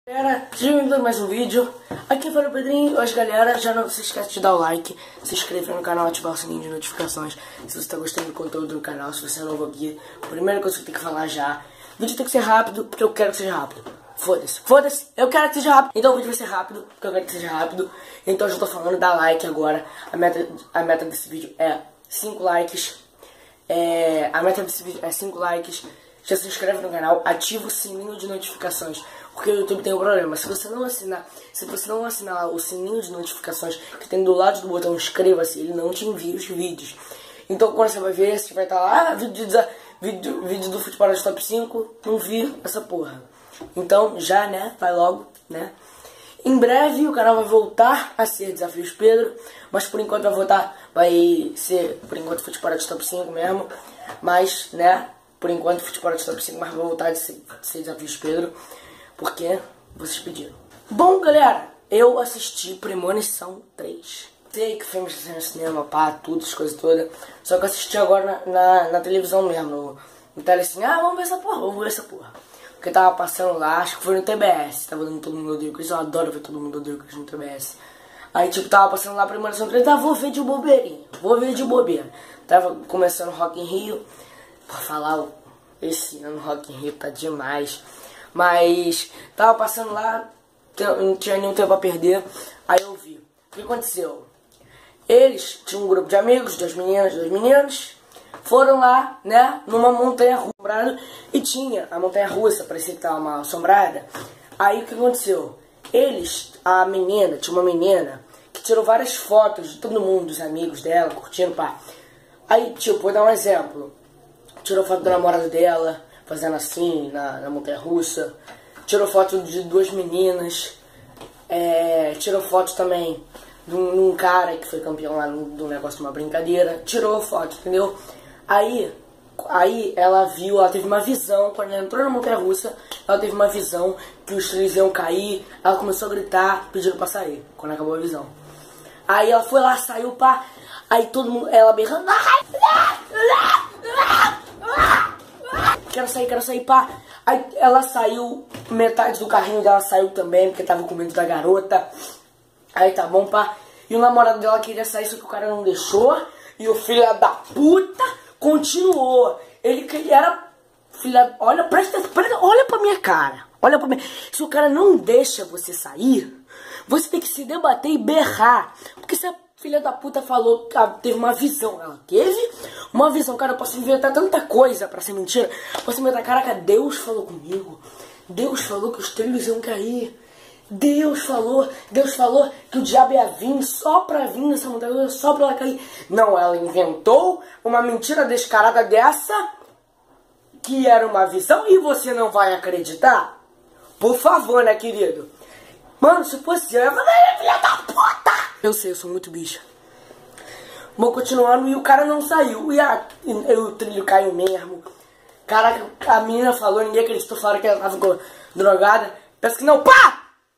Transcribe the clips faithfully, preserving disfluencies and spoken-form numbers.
Galera, sejam bem-vindos a mais um vídeo. Aqui foi o Pedrinho. Hoje, galera, já não se esquece de dar o like, se inscrever no canal, ativar o sininho de notificações se você está gostando do conteúdo do canal. Se você é novo aqui, a primeira coisa que eu tenho que falar já: o vídeo tem que ser rápido, porque eu quero que seja rápido. Foda-se, foda-se, eu quero que seja rápido. Então o vídeo vai ser rápido, porque eu quero que seja rápido. Então eu já tô falando, dá like agora. A meta, a meta desse vídeo é cinco likes. É, a meta desse vídeo é cinco likes. Já se inscreve no canal, ativa o sininho de notificações, porque o YouTube tem um problema. Se você não assinar, se você não assinar lá o sininho de notificações que tem do lado do botão inscreva-se, ele não te envia os vídeos. Então quando você vai ver, você vai estar lá, ah, vídeo, de, vídeo, vídeo do Futebol de Top cinco, não vi essa porra. Então já, né, vai logo, né. Em breve o canal vai voltar a ser Desafios Pedro, mas por enquanto vai voltar, vai ser, por enquanto, Futebol de Top cinco mesmo, mas, né, por enquanto, Futebol de Top cinco, mas vai voltar a ser, ser Desafios Pedro, porque vocês pediram. Bom, galera, eu assisti Premonição três. Sei que filmes no cinema, pá, tudo, as coisas todas. Só que eu assisti agora na, na, na televisão mesmo, no, no tele assim, ah, vamos ver essa porra, vamos ver essa porra. Porque tava passando lá, acho que foi no T B S, tava dando Todo Mundo Odeia o Chris, eu adoro ver Todo Mundo Odeia o Chris no T B S. Aí, tipo, tava passando lá Premonição três, ah, vou ver de bobeirinha, vou ver de bobeira. Tava começando Rock in Rio. Pra falar, esse ano Rock in Rio tá demais. Mas tava passando lá, não tinha nenhum tempo a perder. Aí eu vi. O que aconteceu? Eles tinham um grupo de amigos, duas meninas, dois meninos. Foram lá, né, numa montanha russa. E tinha a montanha russa, parecia que tava mal assombrada. Aí o que aconteceu? Eles, a menina, tinha uma menina que tirou várias fotos de todo mundo, dos amigos dela, curtindo, pá. Aí, tipo, vou dar um exemplo. Tirou foto do namorado dela, fazendo assim, na, na montanha-russa. Tirou foto de duas meninas. É, tirou foto também de um, de um cara que foi campeão lá no, do negócio de uma brincadeira. Tirou foto, entendeu? Aí, aí ela viu, ela teve uma visão, quando ela entrou na montanha-russa, ela teve uma visão que os trilhos iam cair. Ela começou a gritar, pedindo pra sair, quando acabou a visão. Aí ela foi lá, saiu, pá. Aí todo mundo, ela berrando, quero sair, quero sair, pá. Aí ela saiu, metade do carrinho dela saiu também, porque tava com medo da garota. Aí tá bom, pá. E o namorado dela queria sair, só que o cara não deixou. E o filho da puta continuou. Ele, ele era filha, olha, presta, presta, olha pra minha cara. Olha pra minha. Se o cara não deixa você sair, você tem que se debater e berrar. Porque se a filha da puta falou que teve uma visão, ela teve uma visão, cara, eu posso inventar tanta coisa pra ser mentira. Posso inventar, caraca, Deus falou comigo. Deus falou que os trilhos iam cair. Deus falou, Deus falou que o diabo ia vir só pra vir nessa montanha, só pra ela cair. Não, ela inventou uma mentira descarada dessa, que era uma visão, e você não vai acreditar? Por favor, né, querido? Mano, se fosse eu, eu ia falar, filha da puta! Eu sei, eu sou muito bicha. Vou continuando e o cara não saiu. E, a, e o trilho caiu mesmo. Caraca, a menina falou, ninguém acreditou, falaram que ela tava drogada. Pensa que não, pá!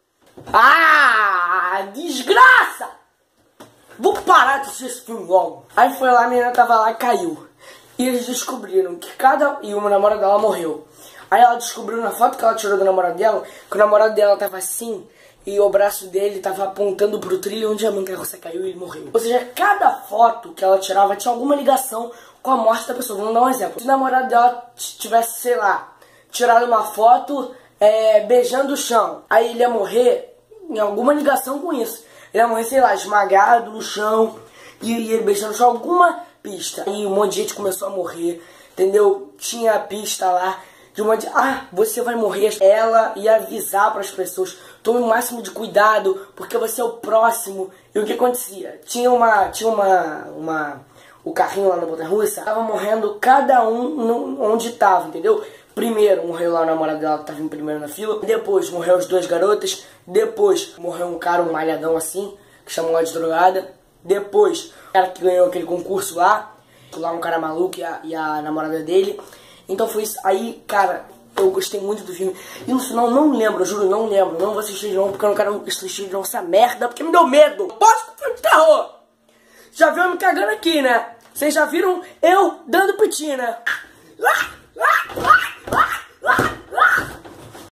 Ah, desgraça! Vou parar de assistir esse filme logo. Aí foi lá, a menina tava lá e caiu. E eles descobriram que cada... E uma namorada dela morreu. Aí ela descobriu na foto que ela tirou do namorado dela, que o namorado dela tava assim, e o braço dele tava apontando pro trilho onde a montanha-russa caiu e ele morreu. Ou seja, cada foto que ela tirava tinha alguma ligação com a morte da pessoa. Vamos dar um exemplo. Se o namorado dela tivesse, sei lá, tirado uma foto é, beijando o chão, aí ele ia morrer em alguma ligação com isso. Ele ia morrer, sei lá, esmagado no chão, e, e ele beijando o chão, alguma pista. E um monte de gente começou a morrer, entendeu? Tinha a pista lá de uma de, ah, você vai morrer. Ela ia avisar para as pessoas, tome o máximo de cuidado, porque você é o próximo. E o que acontecia? Tinha uma, tinha uma, uma, o carrinho lá na montanha-russa, tava morrendo cada um no, onde tava, entendeu? Primeiro morreu lá o namorado dela que tava em primeiro na fila, depois morreu as duas garotas, depois morreu um cara, um malhadão assim, que chamou ela de drogada, depois o cara que ganhou aquele concurso lá, lá um cara maluco e a, e a namorada dele. Então foi isso. Aí, cara, eu gostei muito do filme. E no final, não lembro, eu juro, não lembro. Não vou assistir de novo, porque eu não quero assistir de novo essa merda, porque me deu medo. Posso com filme de terror? Já viu eu me cagando aqui, né? Vocês já viram eu dando pitina. Ah, ah, ah, ah, ah, ah.